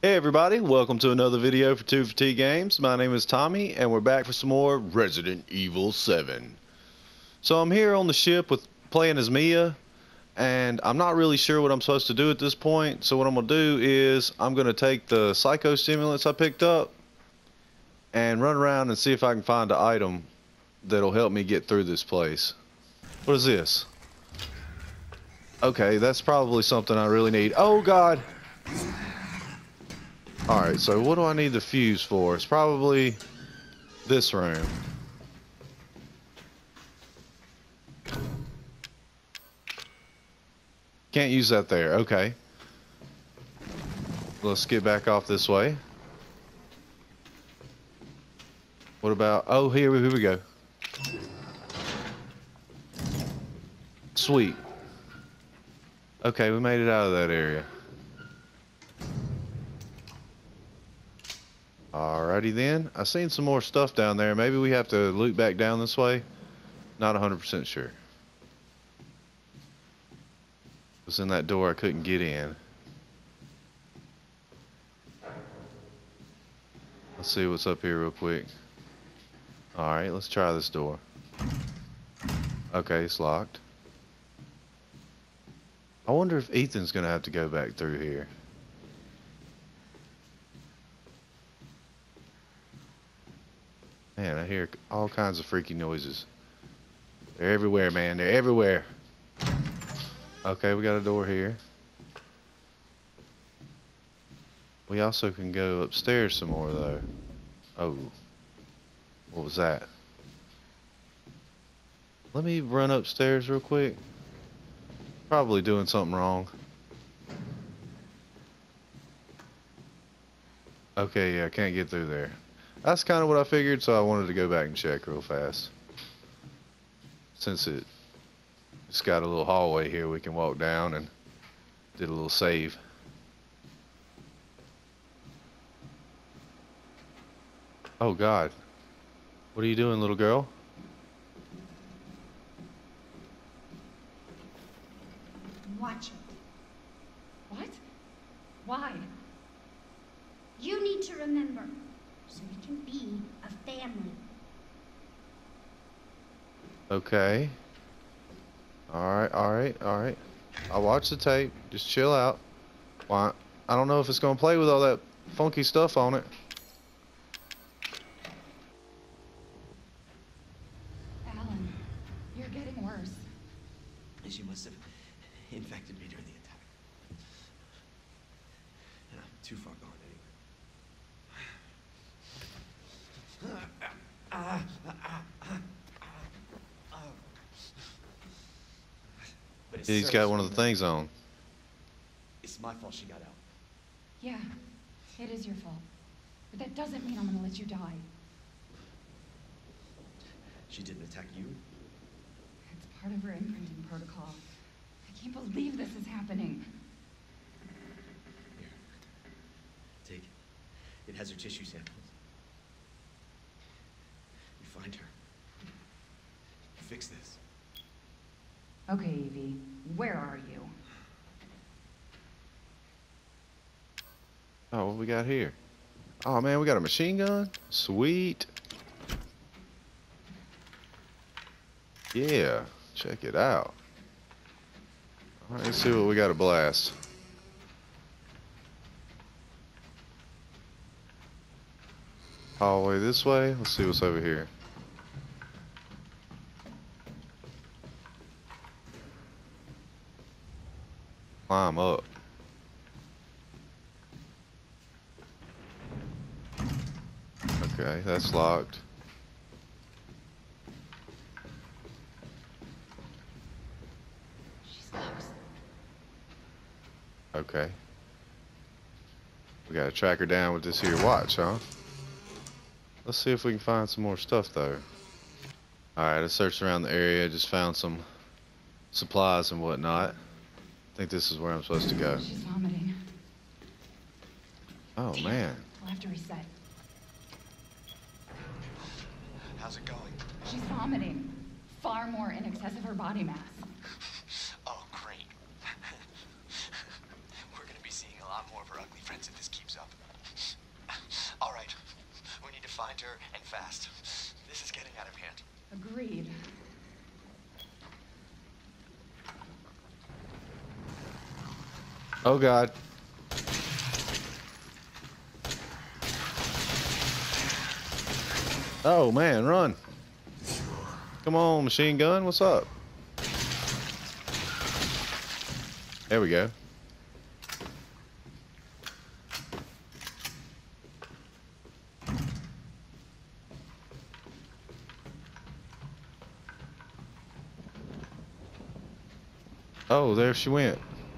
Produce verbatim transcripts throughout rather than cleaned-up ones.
Hey everybody, welcome to another video for two for T Games. My name is Tommy and we're back for some more Resident Evil seven. So I'm here on the ship with playing as Mia and I'm not really sure what I'm supposed to do at this point. So what I'm going to do is I'm going to take the psycho stimulants I picked up and run around and see if I can find an item that'll help me get through this place. What is this? Okay, that's probably something I really need. Oh God! Alright, so what do I need the fuse for? It's probably this room. Can't use that there. Okay. Let's get back off this way. What about... Oh, here, here we go. Sweet. Okay, we made it out of that area. Alrighty then. I seen some more stuff down there. Maybe we have to loop back down this way. Not one hundred percent sure. It was in that door I couldn't get in. Let's see what's up here real quick. Alright, let's try this door. Okay, it's locked. I wonder if Ethan's gonna have to go back through here. Man, I hear all kinds of freaky noises. They're everywhere, man. They're everywhere. Okay, we got a door here. We also can go upstairs some more, though. Oh. What was that? Let me run upstairs real quick. Probably doing something wrong. Okay, yeah, I can't get through there. That's kind of what I figured, so I wanted to go back and check real fast. Since it, it's got a little hallway here we can walk down and did a little save. Oh God. What are you doing, little girl? Watch it. What? Why? You need to remember, so we can be a family. Okay. Alright, alright, alright. I'll watch the tape. Just chill out. Why? I don't know if it's gonna play with all that funky stuff on it. Alan, you're getting worse. She must have infected me during the attack. And I'm too far gone anyway. But it's He's got one of the things on. It's my fault she got out. Yeah, it is your fault. But that doesn't mean I'm gonna let you die. She didn't attack you? It's part of her imprinting protocol. I can't believe this is happening. Here. Take it. It has her tissue samples. You find her. You fix this. Okay, Evie, where are you? Oh, what we got here? Oh man, we got a machine gun? Sweet. Yeah, check it out. Alright, let's see what we got to blast. Hallway this way. Let's see what's over here. Climb up. Okay, that's locked. She's close. Okay. We gotta track her down with this here watch, huh? Let's see if we can find some more stuff though. Alright, I searched around the area, just found some supplies and whatnot. I think this is where I'm supposed to go. She's vomiting. Oh Damn. man. We'll have to reset. How's it going? She's vomiting. Far more in excess of her body mass. Oh, great. We're gonna be seeing a lot more of her ugly friends if this keeps up. All right. We need to find her, and fast. This is getting out of hand. Agreed. Oh God. Oh man, run. Come on, machine gun, what's up? There we go. Oh, there she went.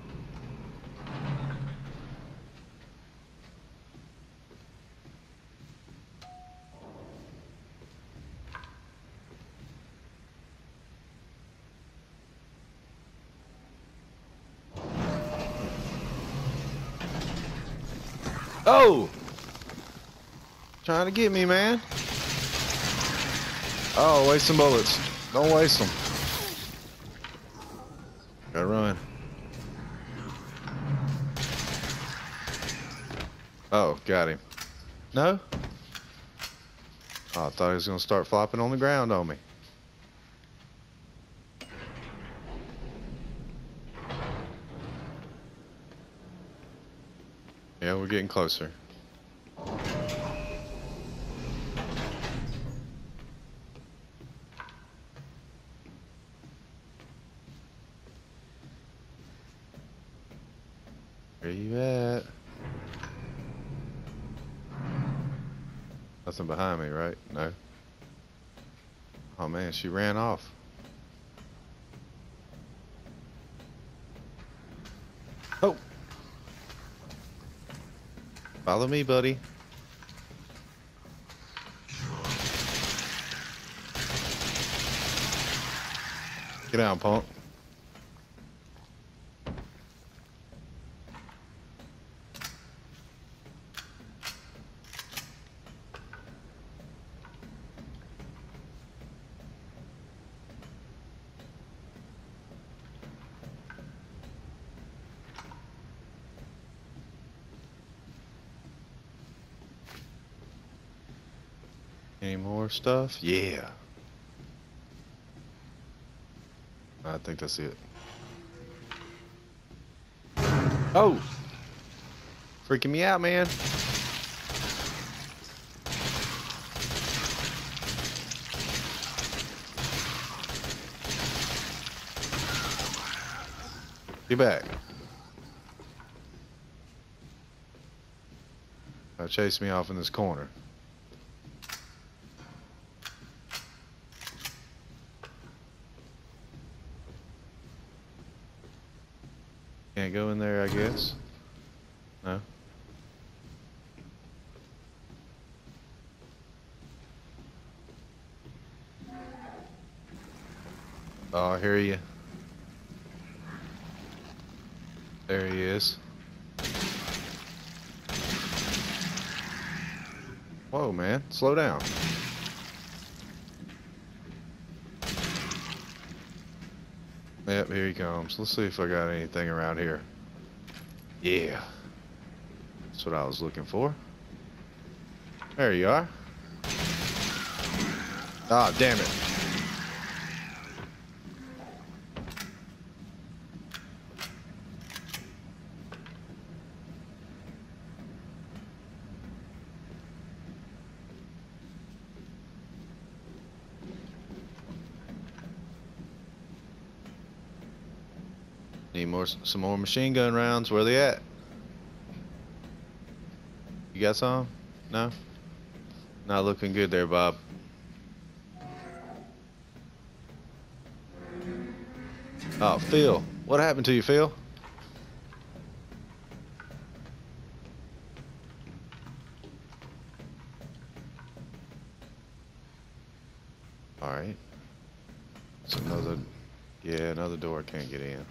Oh! Trying to get me, man. Oh, waste some bullets. Don't waste them. Gotta run. Oh, got him. No? Oh, I thought he was gonna start flopping on the ground on me. Yeah, we're getting closer. Where you at? Nothing behind me, right? No. Oh man, she ran off. Oh! Follow me, buddy. Get down, punk. Any more stuff? Yeah. I think that's it. Oh! Freaking me out, man. Get back. Now chase me off in this corner. Can't go in there, I guess. No. Oh, I hear you. There he is. Whoa, man. Slow down. Yep, here he comes. Let's see if I got anything around here. Yeah. That's what I was looking for. There you are. Ah, damn it. Need more, some more machine gun rounds. Where they at? You got some? No? Not looking good there, Bob. Oh, Phil. What happened to you, Phil? Alright. It's another... Yeah, another door I can't get in.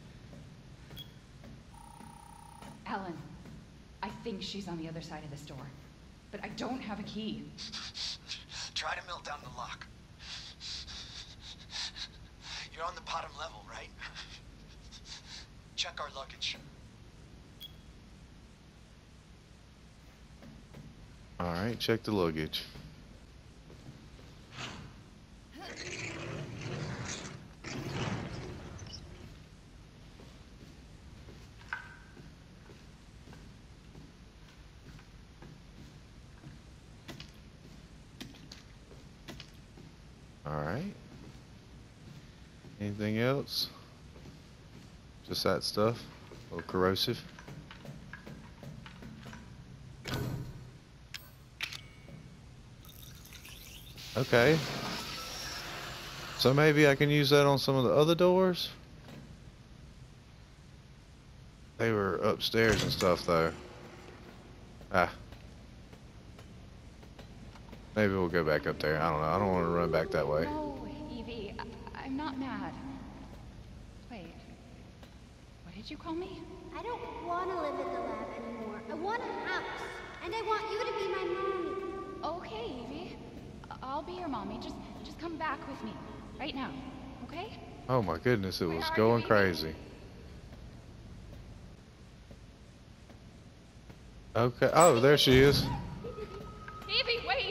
Alan, I think she's on the other side of this door, but I don't have a key. Try to melt down the lock. You're on the bottom level, right? Check our luggage. Alright, check the luggage. Alright. Anything else? Just that stuff? A little corrosive. Okay. So maybe I can use that on some of the other doors? They were upstairs and stuff though. Ah. Maybe we'll go back up there. I don't know. I don't want to run back that way. No, Evie, I I'm not mad. Wait. What did you call me? I don't want to live at the lab anymore. I want a house. And I want you to be my mommy. Okay, Evie. I- I'll be your mommy. Just just come back with me. Right now. Okay? Oh my goodness, it Where was are going you, Evie? crazy. Okay. Oh, there she is. Evie, wait!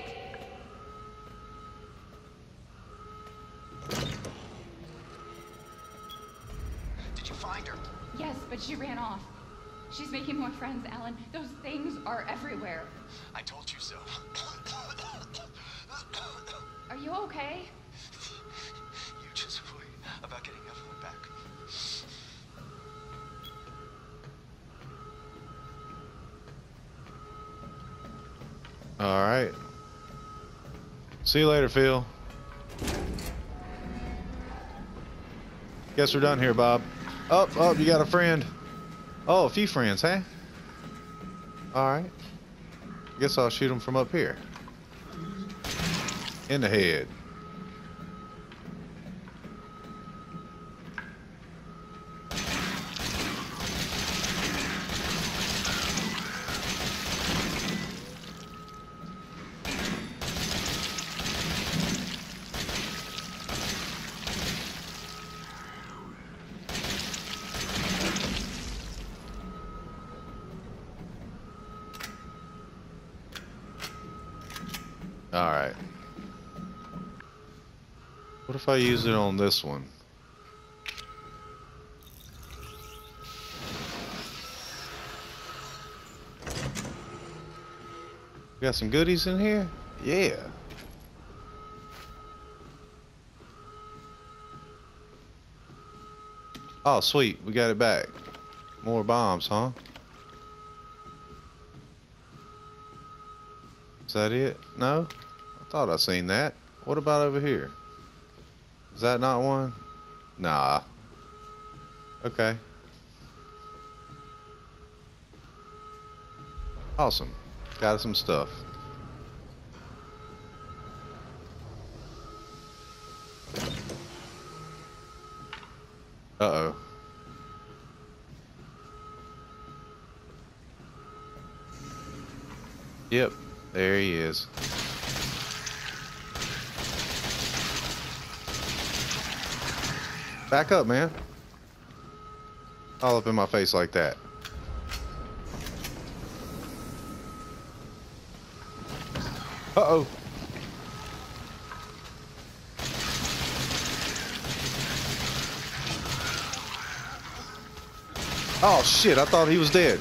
Did you find her? Yes, but she ran off. She's making more friends, Alan. Those things are everywhere. I told you so. Are you okay? You just worry about getting Evelyn back. Alright. See you later, Phil. Guess we're done here, Bob. Oh, oh, you got a friend. Oh, a few friends, huh? Alright. Guess I'll shoot him from up here. In the head. Alright. What if I use it on this one? Got some goodies in here? Yeah. Oh, sweet. We got it back. More bombs, huh? Is that it? No? I thought I seen that. What about over here? Is that not one? Nah. Okay. Awesome. Got some stuff. Uh-oh. Yep. There he is. Back up, man. All up in my face like that. Uh-oh. Oh, shit. I thought he was dead.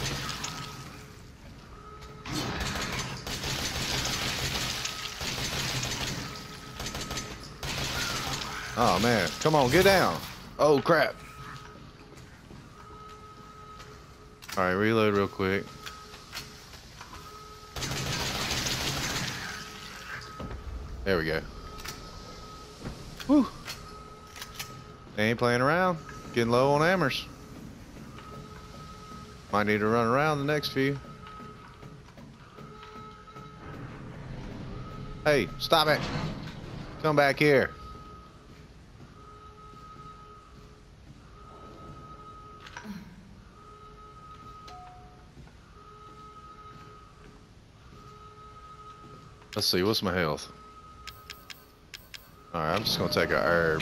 Oh, man. Come on, get down. Oh, crap. Alright, reload real quick. There we go. Whew. They ain't playing around. Getting low on hammers. Might need to run around the next few. Hey, stop it. Come back here. Let's see, what's my health? Alright, I'm just gonna take a herb.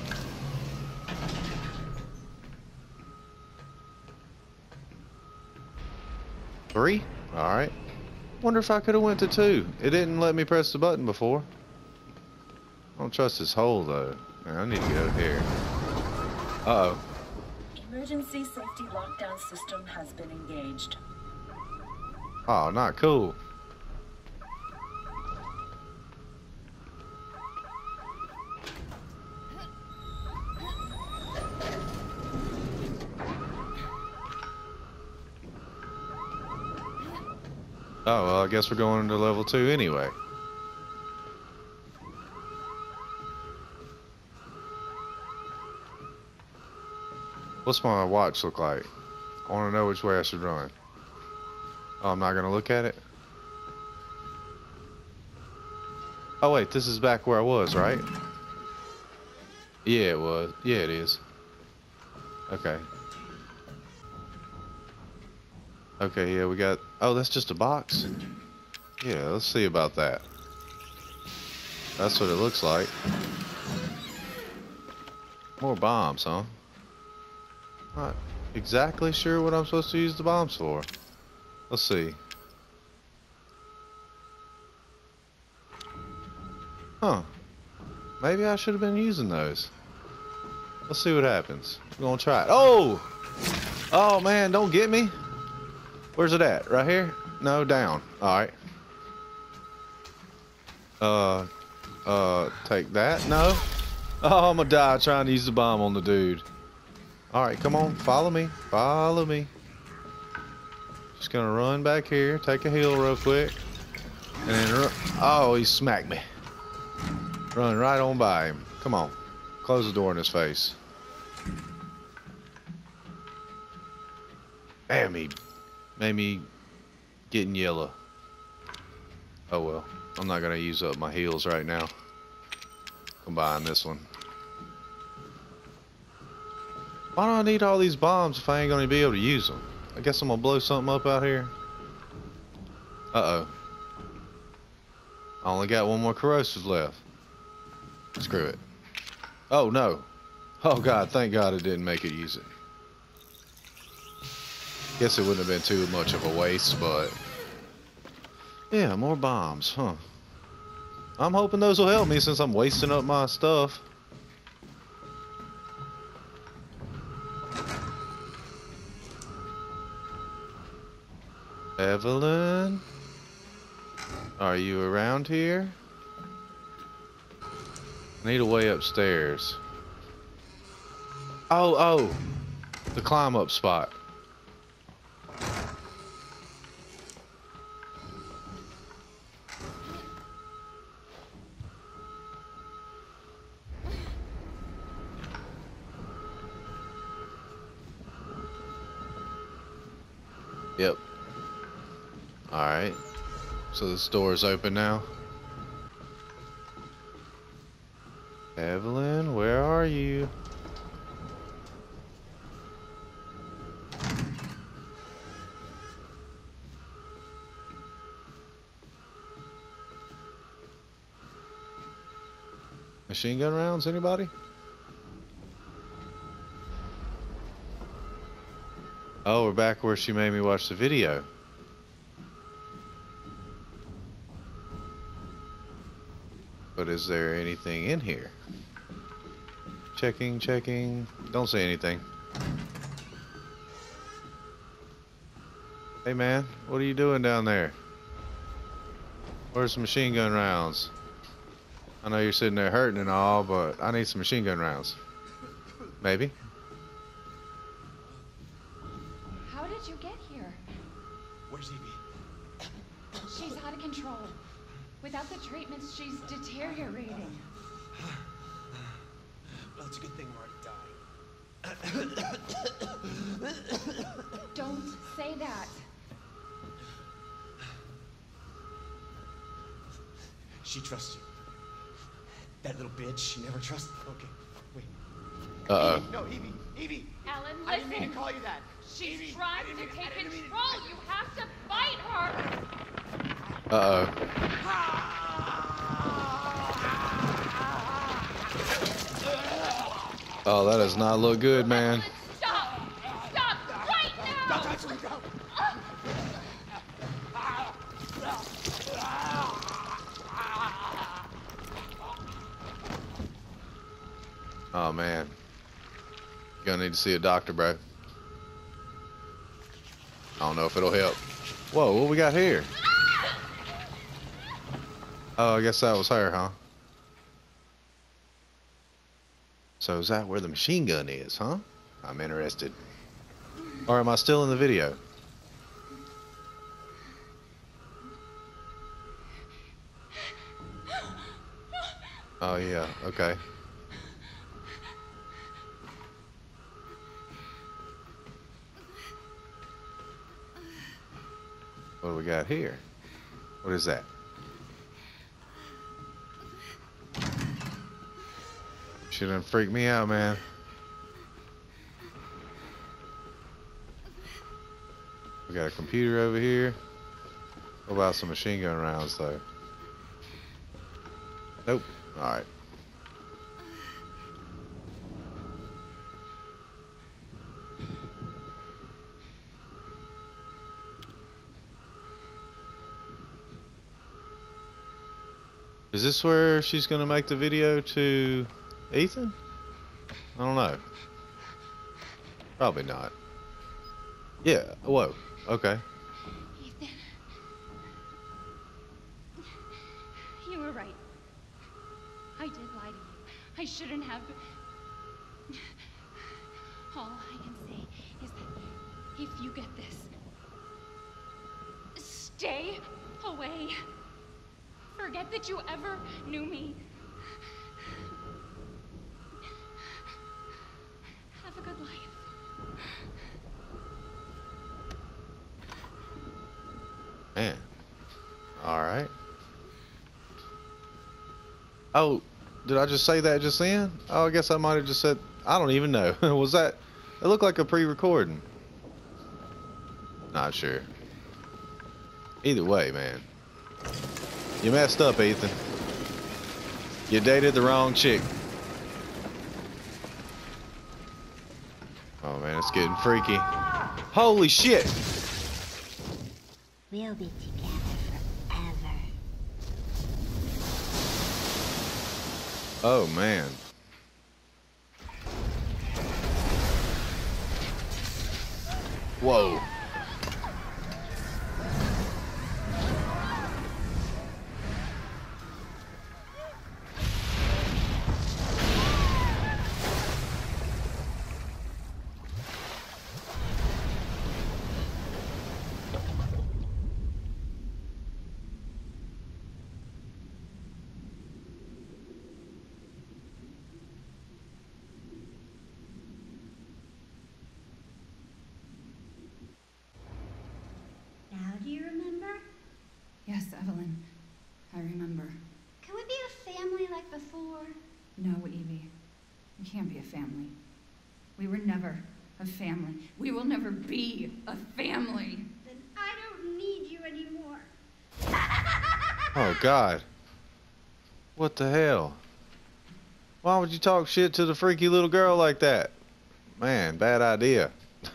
Three? Alright. Wonder if I could have went to two. It didn't let me press the button before. I don't trust this hole though. Man, I need to get out here. Uh oh. Emergency safety lockdown system has been engaged. Oh, not cool. Oh, well, I guess we're going into level two anyway. What's my watch look like? I want to know which way I should run. Oh, I'm not going to look at it? Oh, wait, this is back where I was, right? Yeah, it was. Yeah, it is. Okay. Okay, yeah, we got... Oh, that's just a box? Yeah, let's see about that. That's what it looks like. More bombs, huh? Not exactly sure what I'm supposed to use the bombs for. Let's see. Huh. Maybe I should have been using those. Let's see what happens. We're gonna try it. Oh! Oh, man, don't get me. Where's it at? Right here? No, down. Alright. Uh, uh, take that. No. Oh, I'm gonna die trying to use the bomb on the dude. Alright, come on. Follow me. Follow me. Just gonna run back here. Take a heal real quick. And then run. Oh, he smacked me. Run right on by him. Come on. Close the door in his face. Damn, he made me getting yellow. Oh well. I'm not gonna use up my heals right now. Combine this one. Why do I need all these bombs if I ain't gonna be able to use them? I guess I'm gonna blow something up out here. Uh oh. I only got one more corrosive left. Screw it. Oh no. Oh god, thank god it didn't make it use it. Guess it wouldn't have been too much of a waste, but yeah, more bombs, huh? I'm hoping those will help me since I'm wasting up my stuff. Evelyn? Are you around here? I need a way upstairs. Oh, oh! The climb up spot. Yep. Alright. So this door is open now. Evelyn, where are you? Machine gun rounds, anybody? Oh, we're back where she made me watch the video. But is there anything in here? Checking, checking. Don't say anything. Hey man, what are you doing down there? Where's the machine gun rounds? I know you're sitting there hurting and all, but I need some machine gun rounds. Maybe. How did you get here? Where's Evie? She's out of control. Without the treatments, she's deteriorating. Well, it's a good thing we're already dying. Don't say that. She trusts you. That little bitch, she never trusts. Okay, wait. Uh oh. No, Evie, Evie. Ellen, I didn't mean to listen. call you that. She's Evie, trying I didn't to mean- I take didn't mean- control. You have to fight her. Uh oh. Oh, that does not look good, man. Ellen, stop. Stop right now. Don't touch me, go. gonna need to see a doctor, bro. I don't know if it'll help. Whoa, what we got here? Oh, I guess that was her, huh? So is that where the machine gun is, huh? I'm interested. Or am I still in the video? Oh yeah, okay. What do we got here? What is that? Shouldn't freak me out, man. We got a computer over here. What about some machine gun rounds, though? Nope. Alright. Is this where she's gonna make the video to Ethan? I don't know. Probably not. Yeah, whoa, okay. Ethan. You were right. I did lie to you. I shouldn't have. All I can say is that if you get this, stay away. Forget that you ever knew me. Have a good life. Man. Alright. Oh, did I just say that just then? Oh, I guess I might have just said, I don't even know. Was that, it looked like a pre-recording. Not sure. Either way, man. You messed up, Ethan. You dated the wrong chick. Oh man, it's getting freaky. Holy shit! We'll be together forever. Oh man. Whoa. Now do you remember? Yes, Evelyn. I remember. Can we be a family like before? No, Evie. We can't be a family. We were never a family. We will never be a family. Then I don't need you anymore. Oh god. What the hell? Why would you talk shit to the freaky little girl like that? Man, bad idea.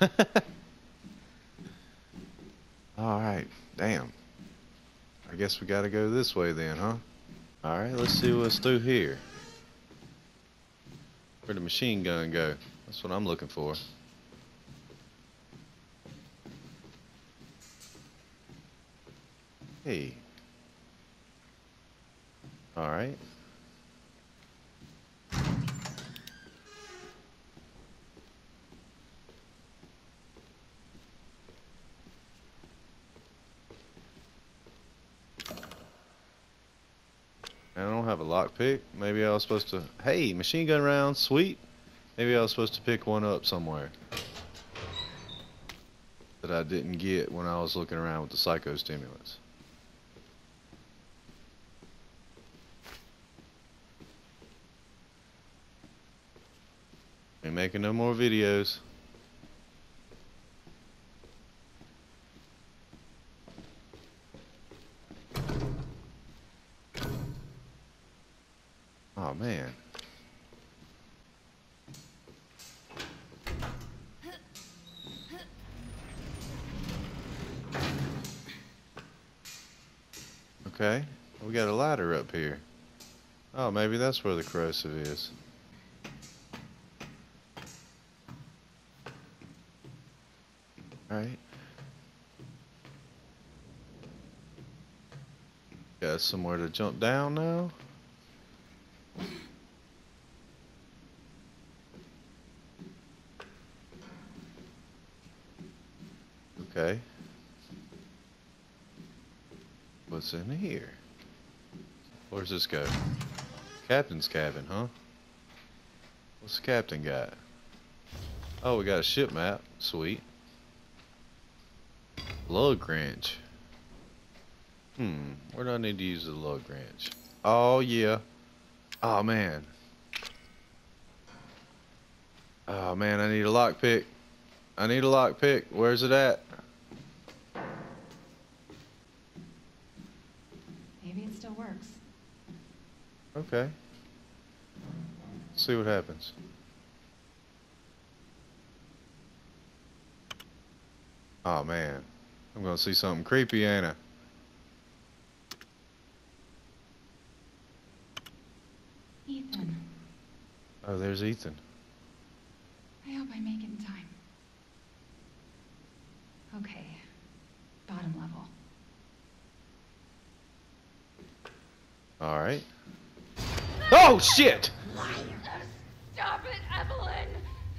Alright, damn. I guess we gotta go this way then, huh? Alright, let's see what's through here. Where'd the machine gun go? That's what I'm looking for. Hey. Alright. I don't have a lockpick. Maybe I was supposed to... Hey, machine gun round, sweet. Maybe I was supposed to pick one up somewhere that I didn't get when I was looking around with the psychostimulants. Ain't making no more videos. Oh man. Okay, we got a ladder up here. Oh, maybe that's where the corrosive is. Alright. Got somewhere to jump down now. Okay. What's in here? Where's this go? Captain's cabin, huh? What's the captain got? Oh, we got a ship map. Sweet. Lug wrench. Hmm, where do I need to use the lug wrench? Oh, yeah. Oh, man. Oh, man, I need a lockpick. I need a lockpick. Where's it at? Maybe it still works. Okay. Let's see what happens. Oh, man. I'm gonna see something creepy, ain't I? Ethan, Oh, there's Ethan. I hope I make it in time. Okay, bottom level. Alright. Oh, shit! Stop it, Evelyn!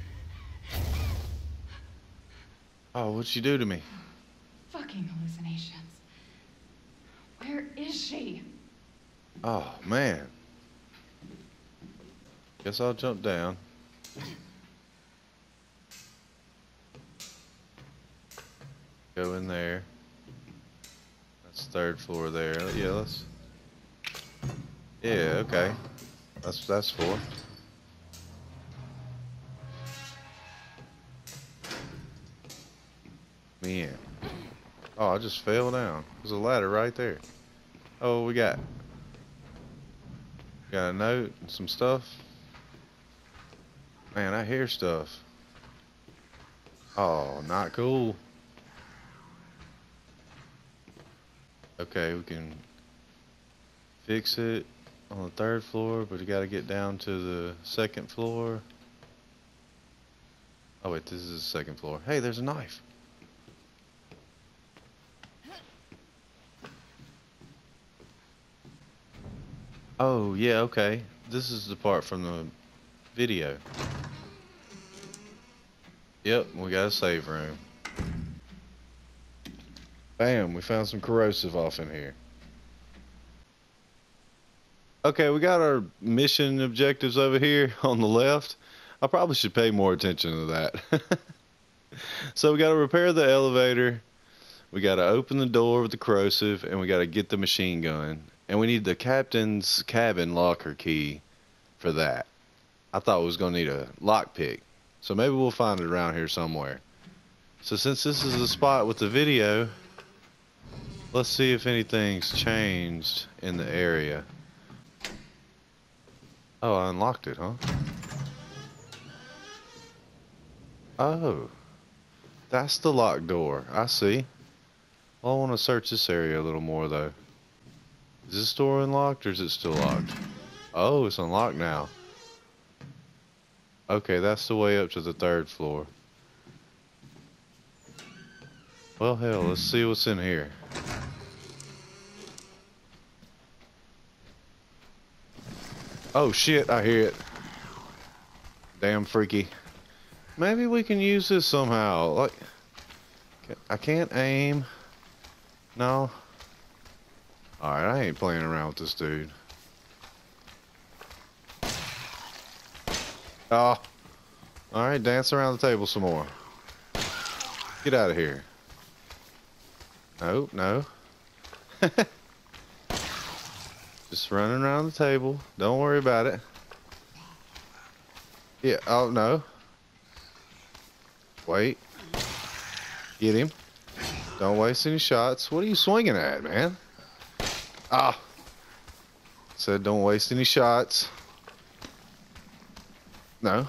Oh, what'd she do to me? Fucking hallucinations. Where is she? Oh, man. Guess I'll jump down. Go in there. That's third floor there. Yeah, let's... Yeah, okay. That's, that's four. Man. Oh, I just fell down. There's a ladder right there. Oh, we got... Got a note and some stuff. Man, I hear stuff. Oh, not cool. Okay, we can fix it on the third floor, but you gotta get down to the second floor. Oh wait, this is the second floor. Hey, there's a knife. Oh, yeah, okay. This is the part from the video. Yep, we got a save room. Bam, we found some corrosive off in here. Okay, we got our mission objectives over here on the left. I probably should pay more attention to that. So we got to repair the elevator. We got to open the door with the corrosive, and we got to get the machine gun. And we need the captain's cabin locker key for that. I thought we was going to need a lockpick. So maybe we'll find it around here somewhere. So since this is the spot with the video, let's see if anything's changed in the area. Oh, I unlocked it, huh? Oh. That's the locked door. I see. Well, I want to search this area a little more, though. Is this door unlocked, or is it still locked? Oh, it's unlocked now. Okay, that's the way up to the third floor. Well, hell, let's see what's in here. Oh, shit, I hear it. Damn freaky. Maybe we can use this somehow. Like, I can't aim. No. Alright, I ain't playing around with this dude. Oh. Alright, dance around the table some more. Get out of here. Nope, no. Just running around the table. Don't worry about it. Yeah, oh, no. Wait. Get him. Don't waste any shots. What are you swinging at, man? Ah. Said don't waste any shots. No.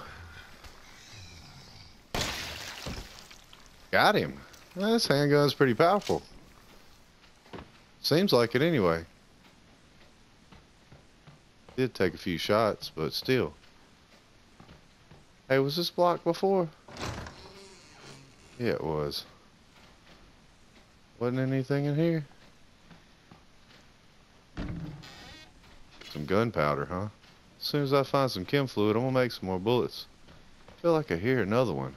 Got him. Well, this handgun's pretty powerful. Seems like it anyway. Did take a few shots, but still. Hey, was this blocked before? Yeah, it was. Wasn't anything in here? Some gunpowder, huh? As soon as I find some chem fluid, I'm gonna make some more bullets. I feel like I hear another one.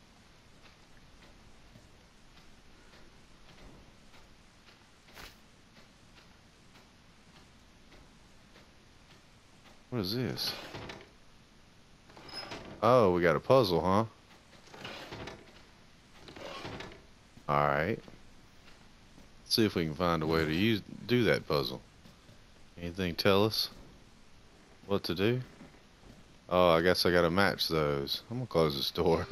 What is this? Oh, we got a puzzle, huh? Alright. Let's see if we can find a way to use do that puzzle. Anything tell us what to do? Oh, I guess I gotta match those. I'm gonna close this door.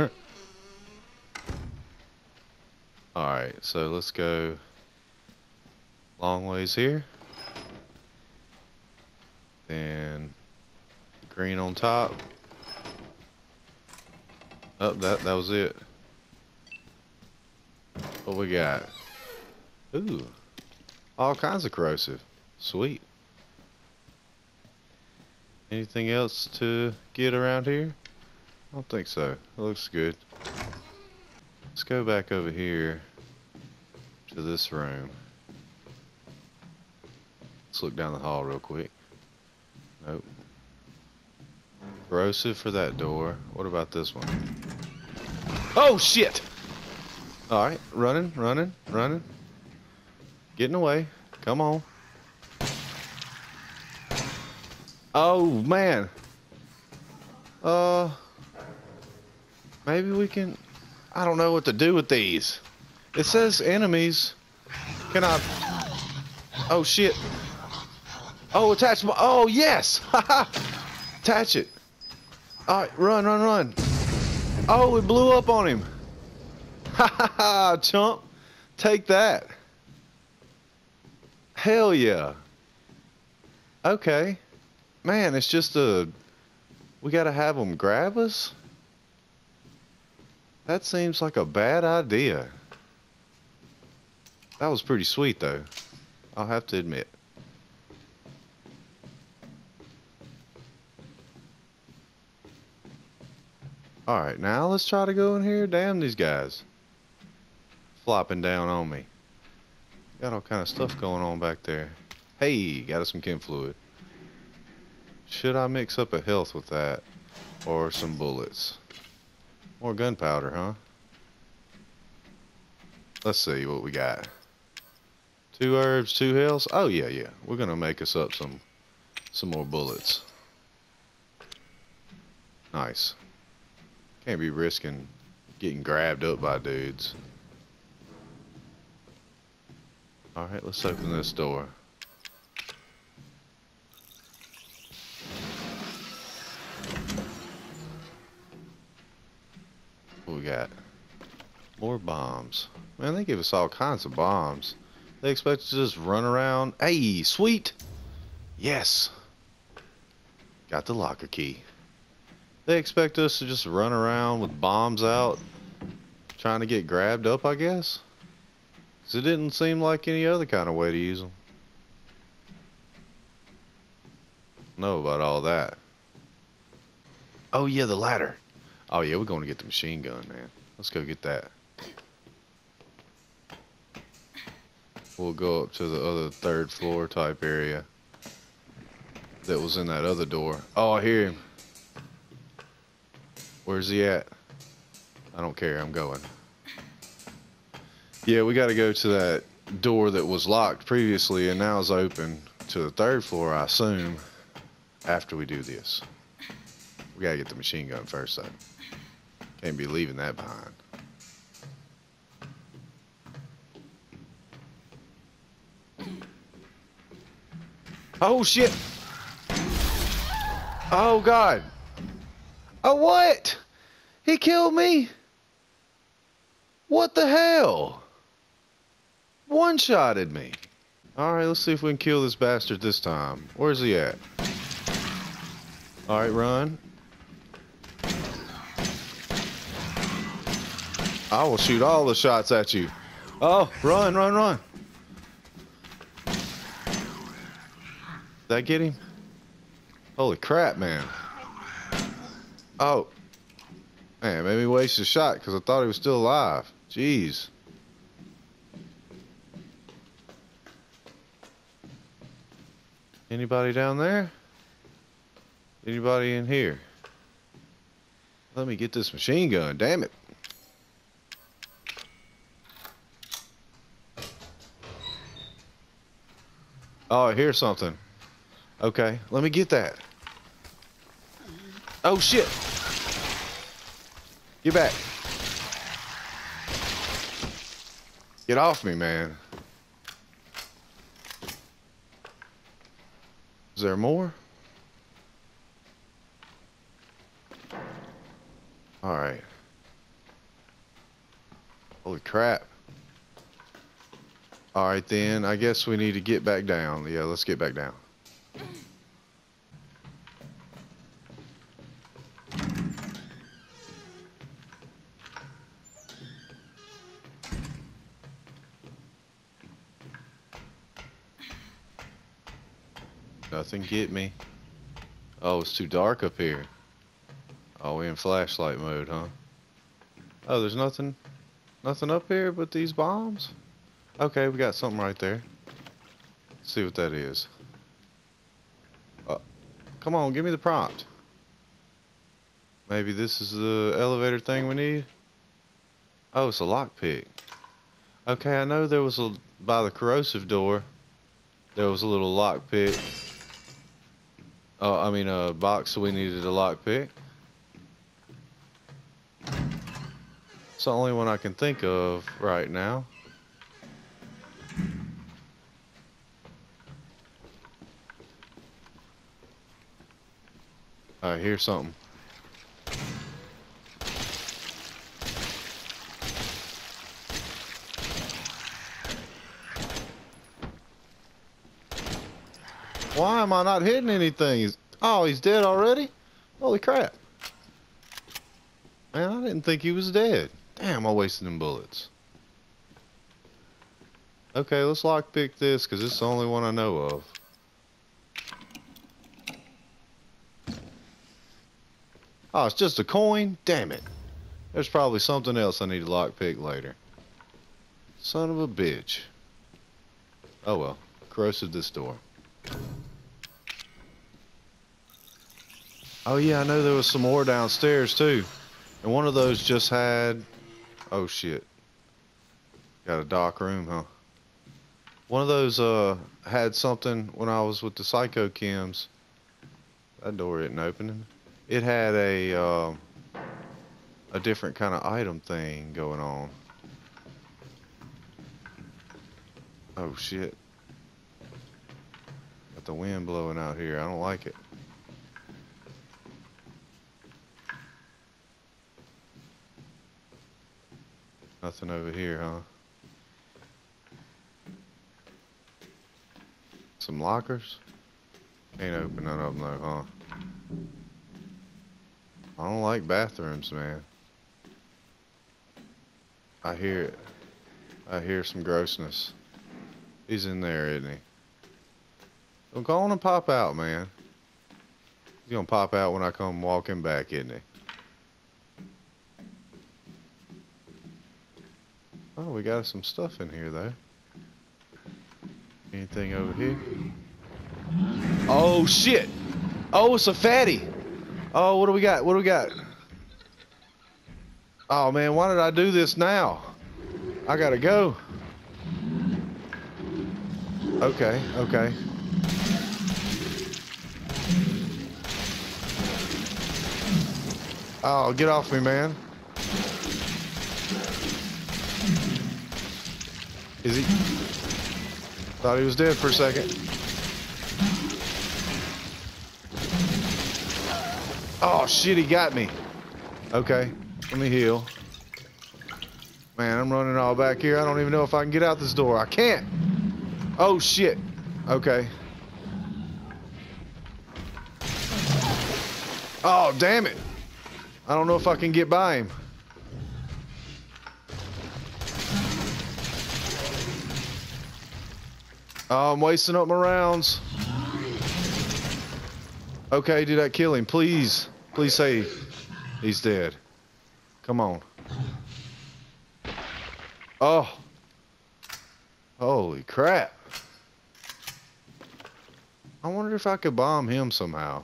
Alright, so let's go long ways here. Then green on top. Oh, that that was it. What we got? Ooh, all kinds of corrosive. Sweet. Anything else to get around here? I don't think so. It looks good. Let's go back over here to this room. Let's look down the hall real quick. Nope. Corrosive for that door. What about this one? Oh shit! Alright, running, running, running. Getting away. Come on. Oh man. Uh maybe we can I don't know what to do with these. It says enemies. Can I Oh shit. Oh, attach my oh yes! Haha! Attach it. Alright, run, run, run. Oh, it blew up on him. Ha ha ha, chump. Take that. Hell yeah. Okay. Man, it's just a... We gotta have them grab us? That seems like a bad idea. That was pretty sweet, though. I'll have to admit. Alright, now let's try to go in here. Damn these guys. Flopping down on me. Got all kind of stuff going on back there. Hey, got us some chem fluid. Should I mix up a health with that? Or some bullets? More gunpowder, huh? Let's see what we got. Two herbs, two healths. Oh yeah, yeah. We're gonna make us up some some more bullets. Nice. Can't be risking getting grabbed up by dudes. Alright, let's open this door. What we got? More bombs. Man, they give us all kinds of bombs. They expect us to just run around. Hey, sweet! Yes! Got the locker key. They expect us to just run around with bombs out, trying to get grabbed up, I guess? Because it didn't seem like any other kind of way to use them. Know about all that. Oh yeah, the ladder. Oh yeah, we're going to get the machine gun, man. Let's go get that. We'll go up to the other third floor type area that was in that other door. Oh, I hear him. Where's he at? I don't care, I'm going. Yeah, we gotta go to that door that was locked previously and now is open to the third floor, I assume, after we do this. We gotta get the machine gun first, though. Can't be leaving that behind. Oh, shit! Oh, God! Oh, what? He killed me? What the hell? One-shotted me. Alright, let's see if we can kill this bastard this time. Where's he at? Alright, run. I will shoot all the shots at you. Oh, run, run, run. Did that get him? Holy crap, man. Oh. Man, made me waste a shot because I thought he was still alive. Jeez. Anybody down there? Anybody in here? Let me get this machine gun, damn it. Oh, I hear something. Okay, let me get that. Oh shit. Get back. Get off me, man. Is there more? Alright. Holy crap. Alright then, I guess we need to get back down. Yeah, let's get back down. Nothing get me. Oh, it's too dark up here. Oh, we in flashlight mode, huh? Oh, there's nothing, nothing up here but these bombs? Okay, we got something right there. Let's see what that is. Uh, come on, give me the prompt. Maybe this is the elevator thing we need? Oh, it's a lockpick. Okay, I know there was a, by the corrosive door, there was a little lockpick. Oh, I mean a box, so we needed a lockpick. It's the only one I can think of right now. I hear something. Why am I not hitting anything? He's, oh, he's dead already? Holy crap. Man, I didn't think he was dead. Damn, I wasted them bullets. Okay, let's lockpick this, because it's the only one I know of. Oh, it's just a coin? Damn it. There's probably something else I need to lockpick later. Son of a bitch. Oh well. Corrosive this door. Oh yeah, I know there was some more downstairs too. And one of those just had... Oh shit. Got a dark room, huh? One of those uh had something when I was with the Psycho Chems. That door isn't opening. It had a uh, a different kind of item thing going on. Oh shit. Got the wind blowing out here. I don't like it. Nothing over here, huh? Some lockers? Can't open none of them though, huh? I don't like bathrooms, man. I hear it. I hear some grossness. He's in there, isn't he? Don't go on and pop out, man. He's gonna pop out when I come walking back, isn't he? Oh, we got some stuff in here, though. Anything over here? Oh, shit! Oh, it's a fatty! Oh, what do we got? What do we got? Oh, man, why did I do this now? I gotta go. Okay, okay. Oh, get off me, man. Is he? Thought he was dead for a second. Oh shit, he got me. Okay, let me heal. Man, I'm running all back here. I don't even know if I can get out this door. I can't. Oh shit. Okay. Oh, damn it. I don't know if I can get by him. Oh, I'm wasting up my rounds. Okay, did that kill him? Please. Please say he's dead. Come on. Oh. Holy crap. I wonder if I could bomb him somehow.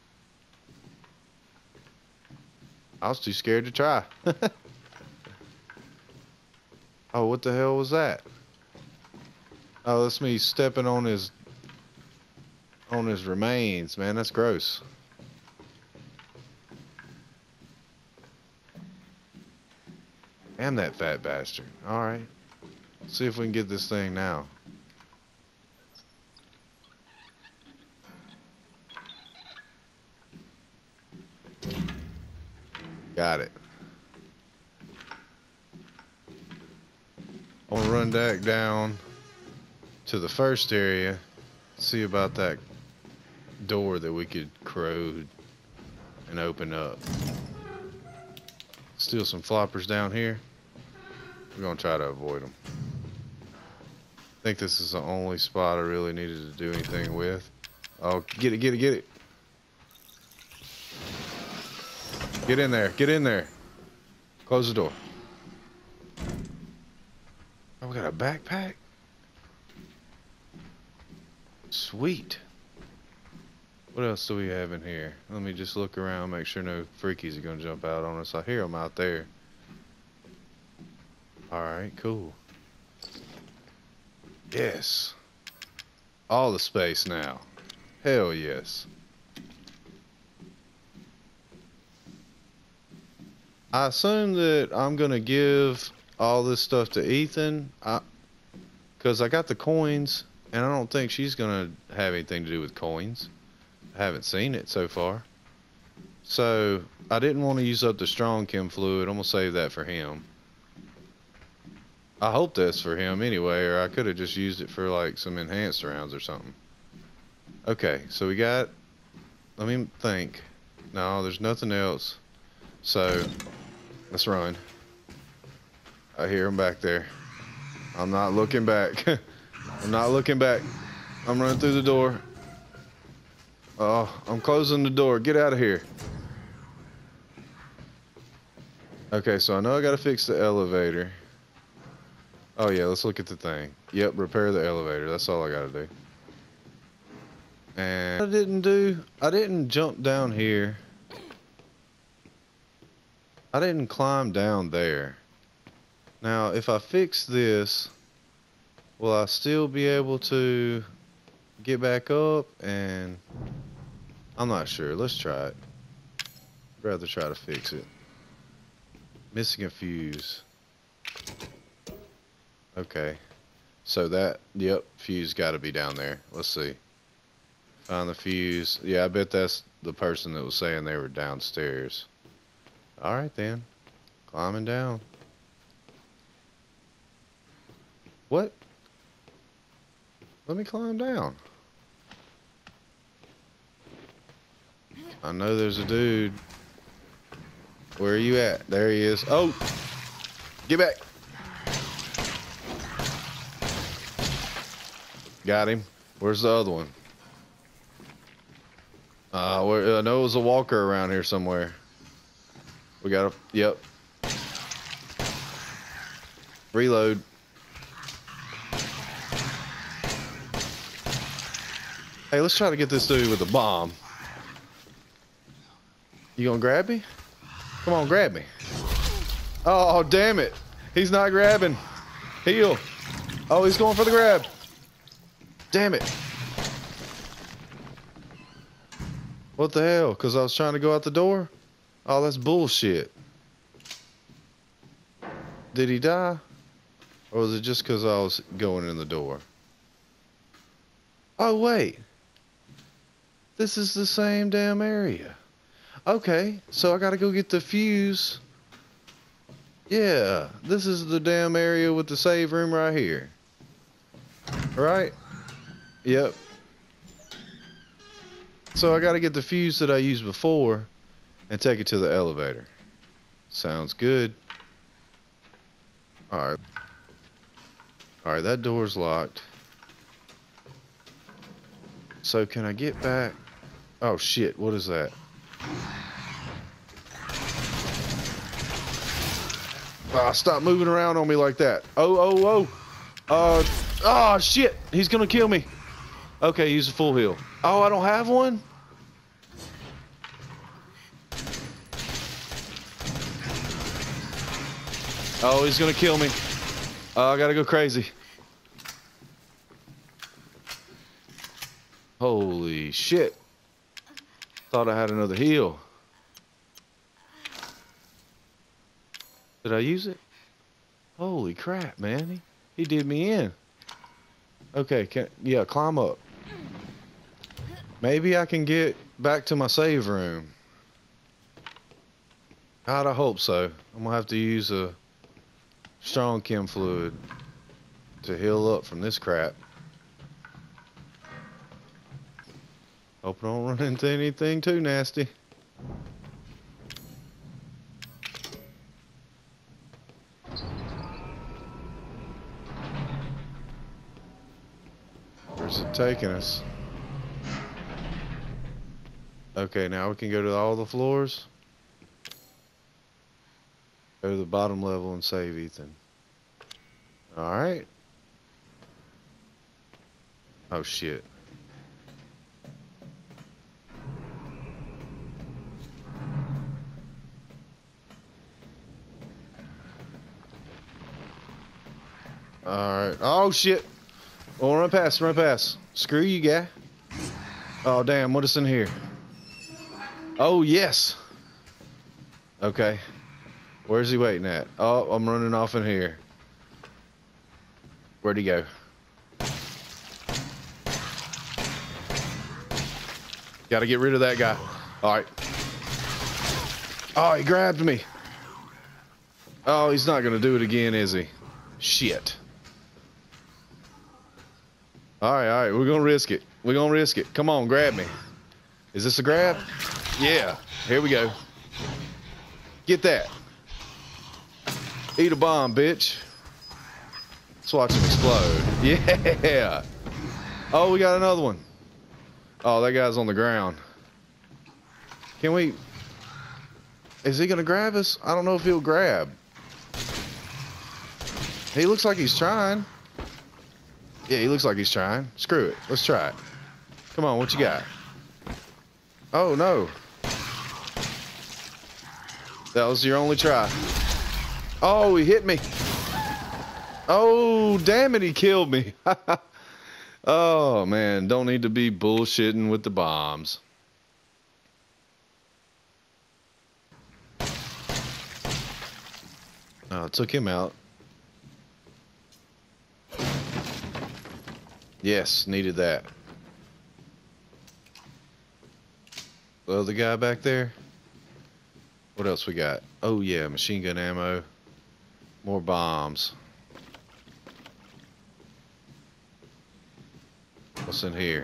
I was too scared to try. Oh, what the hell was that? Oh, that's me stepping on his on his remains, man. That's gross. Damn that fat bastard. Alright. See if we can get this thing now. Got it. I'm gonna run back down to the first area, see about that door that we could corrode and open up. Still some floppers down here. We're gonna try to avoid them. I think this is the only spot I really needed to do anything with. Oh, get it, get it, get it. Get in there, get in there. Close the door. Oh, we got a backpack? Sweet. What else do we have in here? Let me just look around, make sure no freakies are gonna jump out on us. I hear them out there. Alright, cool. Yes. All the space now. Hell yes. I assume that I'm gonna give all this stuff to Ethan, I, cause I got the coins, and I don't think she's gonna have anything to do with coins. I haven't seen it so far. So I didn't want to use up the strong chem fluid. I'm gonna save that for him. I hope that's for him anyway, or I could have just used it for like some enhanced rounds or something. Okay, so we got, let me think. No, there's nothing else. So let's run. I hear him back there. I'm not looking back. I'm not looking back. I'm running through the door. Oh, I'm closing the door. Get out of here. Okay, so I know I gotta fix the elevator. Oh yeah, let's look at the thing. Yep, repair the elevator. That's all I gotta do. And I didn't do, I didn't jump down here. I didn't climb down there. Now, if I fix this, will I still be able to get back up? And I'm not sure. Let's try it. I'd rather try to fix it. Missing a fuse. Okay. So that, yep, fuse got to be down there. Let's see. Find the fuse. Yeah, I bet that's the person that was saying they were downstairs. Alright then. Climbing down. What? Let me climb down. I know there's a dude. Where are you at? There he is. Oh! Get back! Got him. Where's the other one? Uh, where, I know it was a walker around here somewhere. We got a, yep. Reload. Hey, let's try to get this dude with a bomb. You gonna grab me? Come on, grab me. Oh, damn it. He's not grabbing. Heal. Oh, he's going for the grab. Damn it. What the hell? Because I was trying to go out the door? Oh, that's bullshit. Did he die? Or was it just because I was going in the door? Oh, wait. This is the same damn area. Okay, so I gotta go get the fuse. Yeah, this is the damn area with the save room right here. Right? Yep. So I gotta get the fuse that I used before and take it to the elevator. Sounds good. Alright. Alright, that door's locked. So can I get back? Oh shit, what is that? Ah, stop moving around on me like that. Oh, oh, oh. Uh, oh shit, he's gonna kill me. Okay, use a full heal. Oh, I don't have one? Oh, he's gonna kill me. Oh, I gotta go crazy. Holy shit. Thought I had another heal. Did I use it? Holy crap, man. He, he did me in. Okay, can, yeah, climb up. Maybe I can get back to my save room. God, I hope so. I'm gonna have to use a strong chem fluid to heal up from this crap. Hope I don't run into anything too nasty. Where's it taking us? Okay, now we can go to all the floors. Go to the bottom level and save Ethan. Alright. Oh shit. Alright. Oh shit. Oh, run past, run past. Screw you, guy. Oh damn, what is in here? Oh yes. Okay. Where's he waiting at? Oh, I'm running off in here. Where'd he go? Gotta get rid of that guy. Alright. Oh, he grabbed me. Oh, he's not gonna do it again, is he? Shit. Alright, alright, we're gonna risk it. We're gonna risk it. Come on, grab me. Is this a grab? Yeah. Here we go. Get that. Eat a bomb, bitch. Let's watch him explode. Yeah. Oh, we got another one. Oh, that guy's on the ground. Can we... Is he gonna grab us? I don't know if he'll grab. He looks like he's trying. Yeah, he looks like he's trying. Screw it. Let's try it. Come on, what you got? Oh, no. That was your only try. Oh, he hit me. Oh, damn it, he killed me. Oh, man, don't need to be bullshitting with the bombs. Oh, took him out. Yes, needed that. The other guy back there. What else we got? Oh yeah, machine gun ammo. More bombs. What's in here?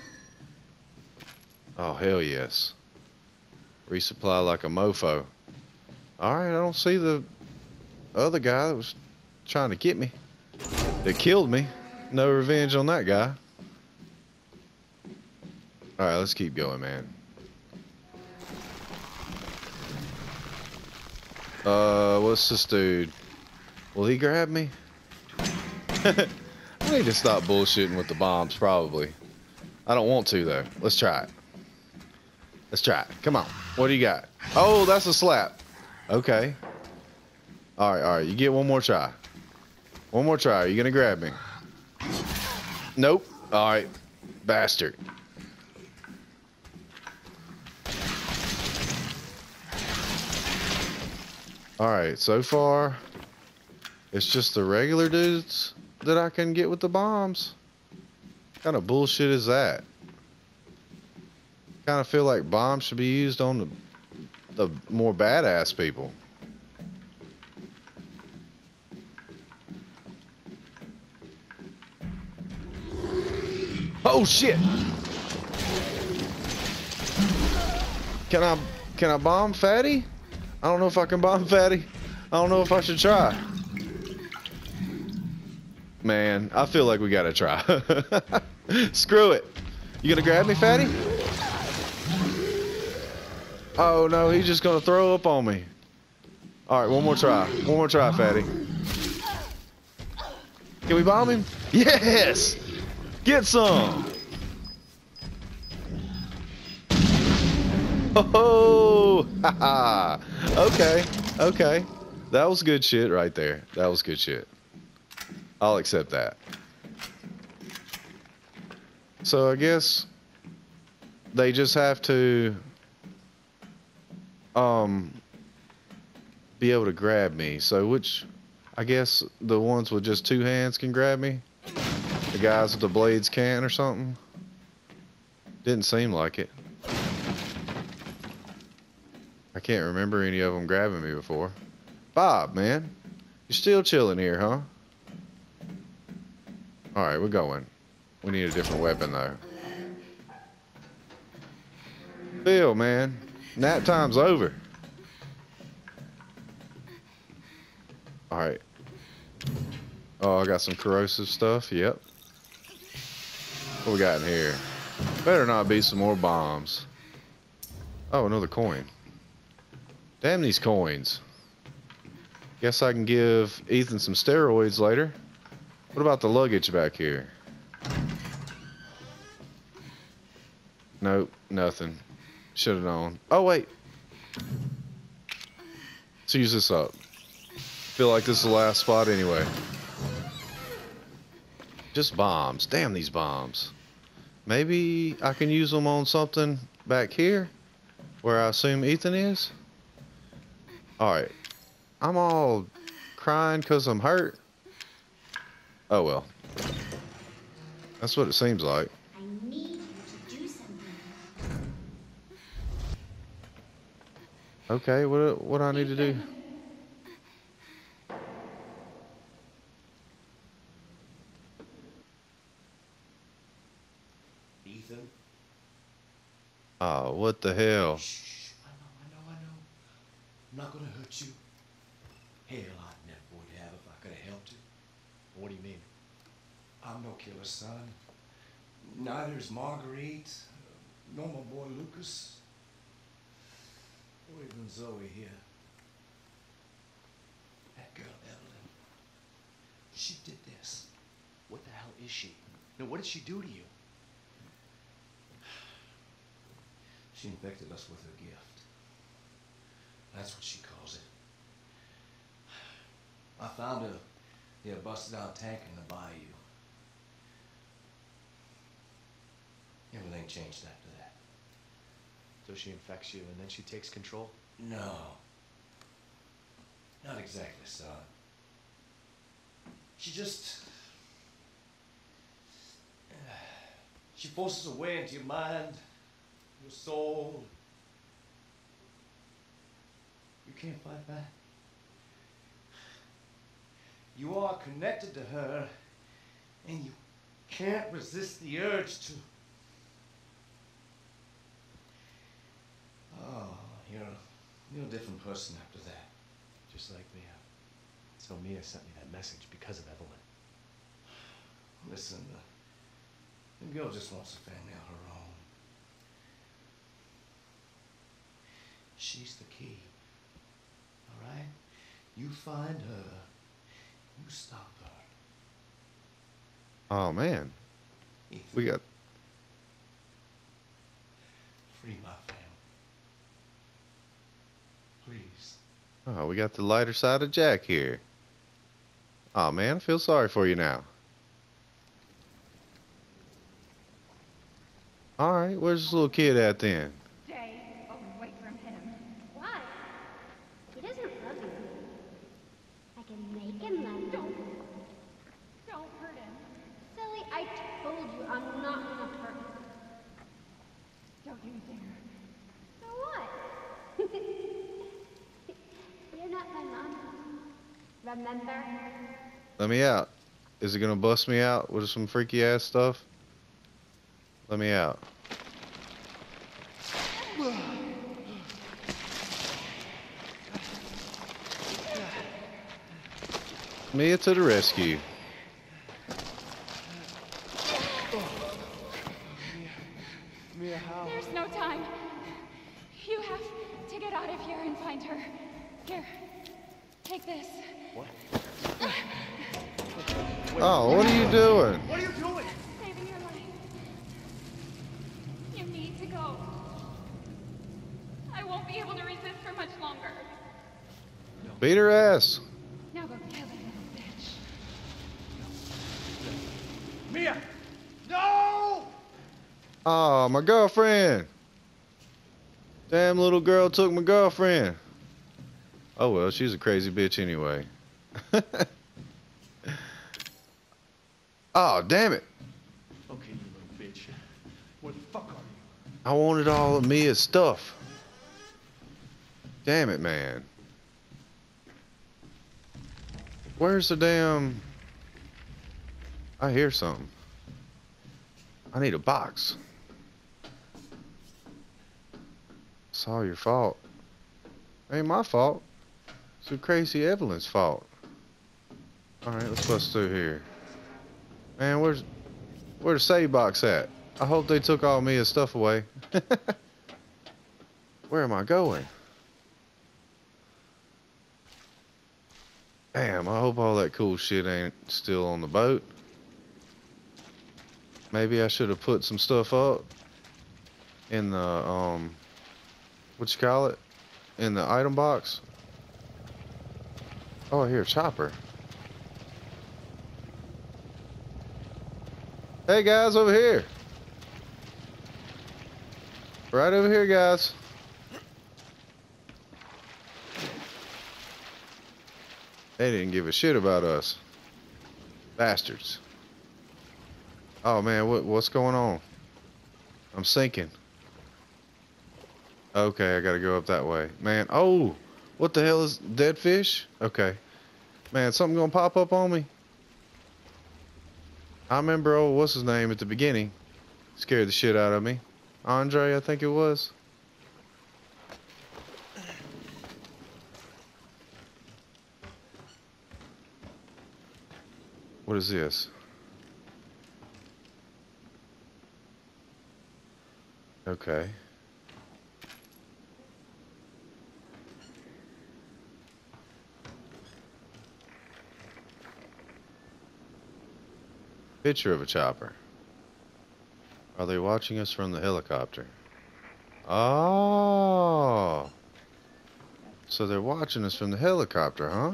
Oh hell yes. Resupply like a mofo. Alright, I don't see the other guy that was trying to get me. That killed me. No revenge on that guy. Alright, let's keep going, man. Uh, what's this dude? Will he grab me? I need to stop bullshitting with the bombs, probably. I don't want to, though. Let's try it. Let's try it. Come on. What do you got? Oh, that's a slap. Okay. Alright, alright. You get one more try. One more try. Are you gonna grab me? Nope. Alright. Bastard. Alright, so far, it's just the regular dudes that I can get with the bombs. What kind of bullshit is that? Kind of feel like bombs should be used on the, the more badass people. Oh shit! Can I can I bomb Fatty? I don't know if I can bomb Fatty. I don't know if I should try. Man, I feel like we gotta try. Screw it. You gonna grab me, Fatty? Oh no, he's just gonna throw up on me. Alright, one more try. One more try, Fatty. Can we bomb him? Yes! Get some! Oh, haha. Okay, okay. That was good shit right there. That was good shit. I'll accept that. So I guess they just have to um be able to grab me. So which, I guess the ones with just two hands can grab me? The guys with the blades can't or something? Didn't seem like it. I can't remember any of them grabbing me before. Bob, man. You're still chilling here, huh? Alright, we're going. We need a different weapon, though. Bill, man. Nap time's over. Alright. Oh, I got some corrosive stuff. Yep. What we got in here? Better not be some more bombs. Oh, another coin. Damn these coins. Guess I can give Ethan some steroids later. What about the luggage back here? Nope, nothing. Should have known. Oh, wait. Let's use this up. Feel like this is the last spot anyway. Just bombs. Damn these bombs. Maybe I can use them on something back here where I assume Ethan is. Alright. I'm all crying because I'm hurt. Oh well. That's what it seems like. I need you to do something. Okay, what what do I need to do? Ethan? Oh, what the hell? Shh. I know, I know, I know. I'm not gonna hurt you. Hell, I'd never would have if I could have helped you. What do you mean? I'm no killer, son. Neither is Marguerite, nor my boy Lucas, or even Zoe here. That girl, Evelyn, she did this. What the hell is she? No, what did she do to you? She infected us with her gift. That's what she calls it. I found a, yeah, busted out tank in the bayou. Everything changed after that. So she infects you and then she takes control? No. Not exactly, son. She just... She forces her way into your mind, your soul. You can't fight back. You are connected to her, and you can't resist the urge to... Oh, you're a, you're a different person after that. Just like Mia. So Mia sent me that message because of Evelyn. Listen, uh, the girl just wants a family of her own. She's the key. All right? You find her. You stop her. Oh man. Ethan, We got free my family. Please. oh, we got the lighter side of Jack here. Oh man, I feel sorry for you now. Alright, where's this little kid at then? Stay away from him. Why? He doesn't love you. I can make him love you. Don't. Don't hurt him. Silly, I told you I'm not gonna hurt him. Don't you dare. So what? You're not my mom. Remember? Let me out. Is it gonna bust me out with some freaky ass stuff? Let me out. Mia to the rescue. Mia, how? There's no time. You have to get out of here and find her. Here, take this. Oh, what are you doing? What are you doing? Saving your life. You need to go. be able to resist for much longer. Beat her ass. Now go kill that little bitch. Mia! No! Oh, my girlfriend. Damn, little girl took my girlfriend. Oh well, she's a crazy bitch anyway. Oh, damn it. Okay, you little bitch. Where the fuck are you? I wanted all of Mia's stuff. Damn it, man. Where's the damn... I hear something. I need a box. It's all your fault. Ain't my fault. It's the crazy Evelyn's fault. Alright, let's bust through here. Man, where's... Where's the save box at? I hope they took all Mia's stuff away. Where am I going? Damn, I hope all that cool shit ain't still on the boat. Maybe I should have put some stuff up in the, um, what you call it? In the item box. Oh, I hear a chopper. Hey guys, over here. Right over here, guys. They didn't give a shit about us. Bastards. Oh man, what what's going on? I'm sinking. Okay, I gotta go up that way. Man, oh, what the hell is dead fish? Okay. Man, something gonna pop up on me? I remember, oh, what's his name at the beginning? Scared the shit out of me. Andre, I think it was. What is this? Okay. Picture of a chopper. Are they watching us from the helicopter? Oh. So they're watching us from the helicopter, huh?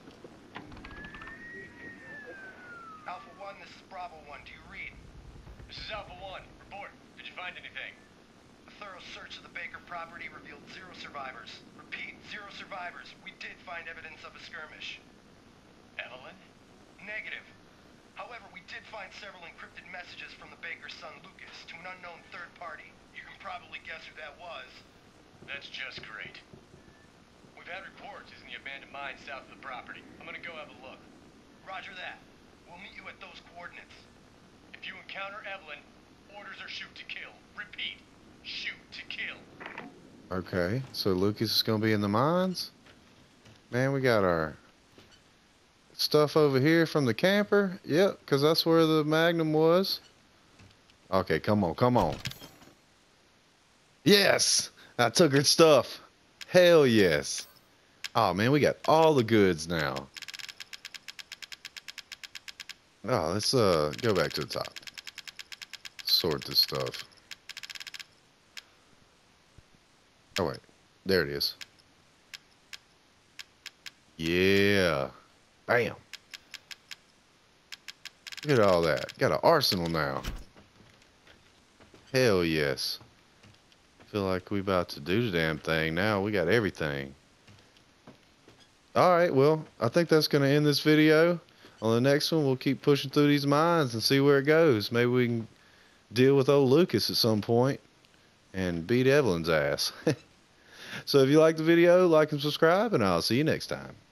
Alpha one, this is Bravo one. Do you read? This is Alpha one. Report. Did you find anything? A thorough search of the Baker property revealed zero survivors. Repeat, zero survivors. We did find evidence of a skirmish. Evelyn? Negative. However, we did find several encrypted messages from the Baker's son Lucas to an unknown third party. You can probably guess who that was. That's just great. We've had reports using the abandoned mine south of the property. I'm gonna go have a look. Roger that. We'll meet you at those coordinates. If you encounter Evelyn, orders are shoot to kill. Repeat, shoot to kill. Okay, so Lucas is gonna be in the mines? Man, we got our stuff over here from the camper. Yep, because that's where the Magnum was. Okay, come on, come on. Yes! I took her stuff. Hell yes. Oh man, we got all the goods now. Oh, let's uh go back to the top. Sort this stuff. Oh wait, there it is. Yeah. Bam. Look at all that. Got an arsenal now. Hell yes. Feel like we about to do the damn thing now. We got everything. Alright, well, I think that's going to end this video. On the next one, we'll keep pushing through these mines and see where it goes. Maybe we can deal with old Lucas at some point and beat Evelyn's ass. So if you like the video, like and subscribe, and I'll see you next time.